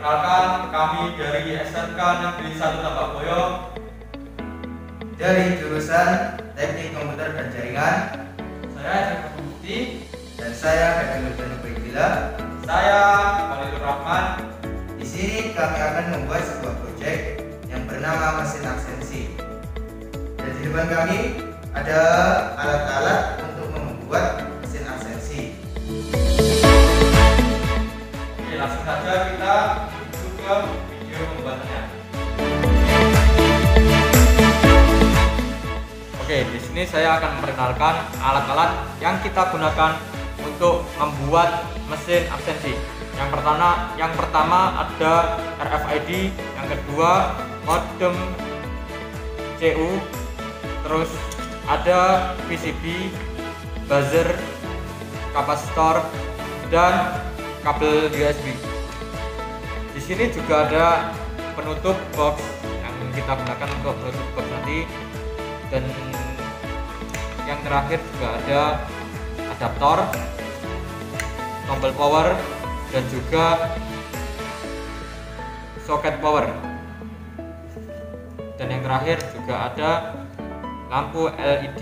Perkenalkan, kami dari SMK Negeri 1 Tambakboyo dari jurusan Teknik Komputer dan Jaringan. Saya Jaka Pembukti. Dan saya Kadang Nurjana Baikila. Saya Khalilur Rahman. Di sini kami akan membuat sebuah proyek yang bernama mesin aksensi. Dan di depan kami ada alat-alat untuk membuat mesin aksensi. Oke, langsung saja kita menuju ke video pembuatannya. Oke, di sini saya akan memperkenalkan alat-alat yang kita gunakan untuk membuat mesin aksensi. Yang pertama ada RFID, yang kedua modem CU, terus ada PCB, buzzer, kapasitor, dan kabel USB. Di sini juga ada penutup box yang kita gunakan untuk penutup box nanti, dan yang terakhir juga ada adaptor, tombol power, dan juga soket power. Dan yang terakhir juga ada lampu LED.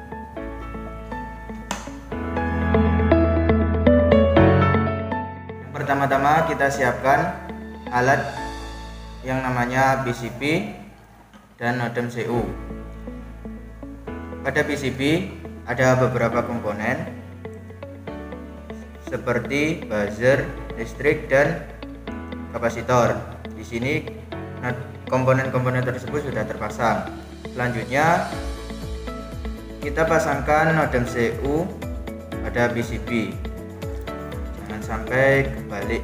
Pertama-tama kita siapkan alat yang namanya PCB dan modem CU. Pada PCB ada beberapa komponen seperti buzzer, listrik, dan kapasitor. Di sini komponen-komponen tersebut sudah terpasang. Selanjutnya kita pasangkan modem CU pada PCB. Jangan sampai kebalik.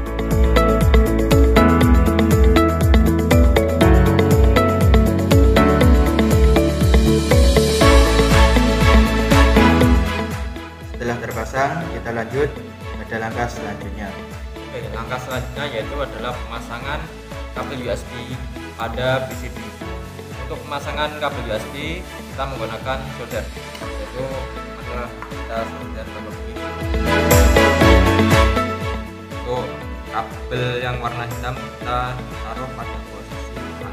Setelah terpasang, kita lanjut pada langkah selanjutnya. Oke, langkah selanjutnya yaitu adalah pemasangan kabel USB pada PCB. Untuk pemasangan kabel USB kita menggunakan solder, yaitu adalah kita solder seperti ini. Untuk kabel yang warna hitam kita taruh pada posisi kanan.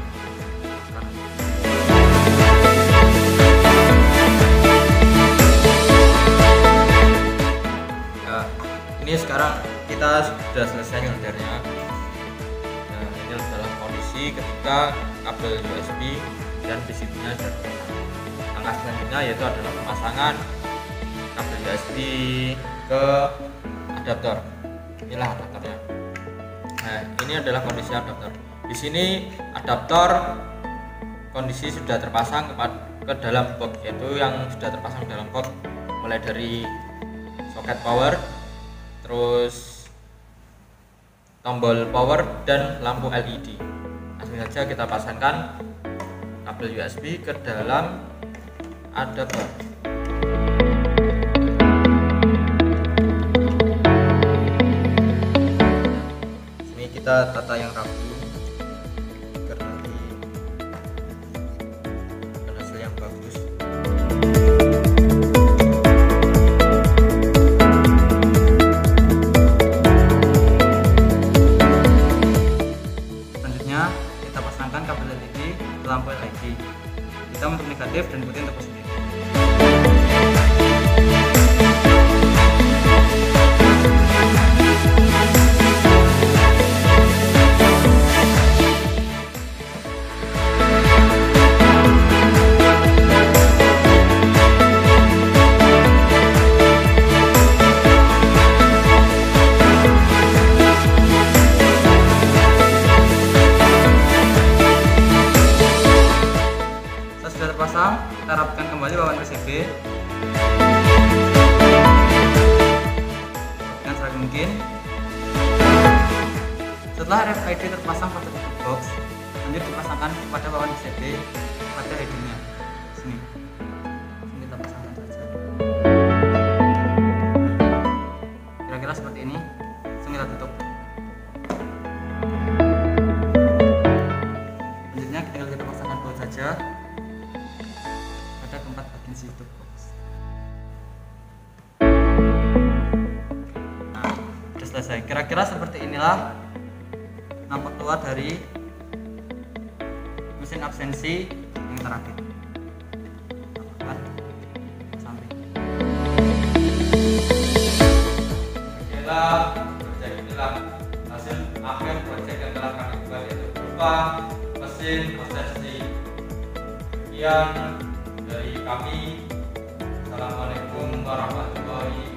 Ini sekarang kita sudah selesai soldernya. Nah, ini adalah kondisi ketika kabel USB dan PCB-nya sudah terpasang. Langkah selanjutnya yaitu adalah pemasangan kabel USB ke adaptor. Inilah adaptornya. Nah, ini adalah kondisi adaptor. Di sini adaptor kondisi sudah terpasang ke dalam box, yaitu yang sudah terpasang dalam box mulai dari soket power, terus tombol power, dan lampu LED. Langsung saja kita pasangkan kabel USB ke dalam adaptor. Sini kita tata yang rapi agar nanti hasil yang bagus. Kita pasangkan kabel LED ke lampu LED, hitam untuk negatif dan putih untuk positif. Sudah terpasang, kita rapatkan kembali bawaan PCB dengan seragam mungkin. Setelah RFID terpasang pada tutup box, lanjut dipasangkan pada bawaan PCB pada headingnya. Sini kita pasangkan saja. Kira-kira seperti ini. Langsung kita tutup. Selanjutnya tinggal kita pasangkan baut saja pada keempat bagian situ box. Nah, sudah selesai. Kira-kira seperti inilah nampak keluar dari mesin absensi yang terakhir. Tambahkan samping. Inilah hasil akhir proyek yang telah kami buat, yaitu berupa mesin absensi. Sekian dari kami. Assalamualaikum warahmatullahi wabarakatuh.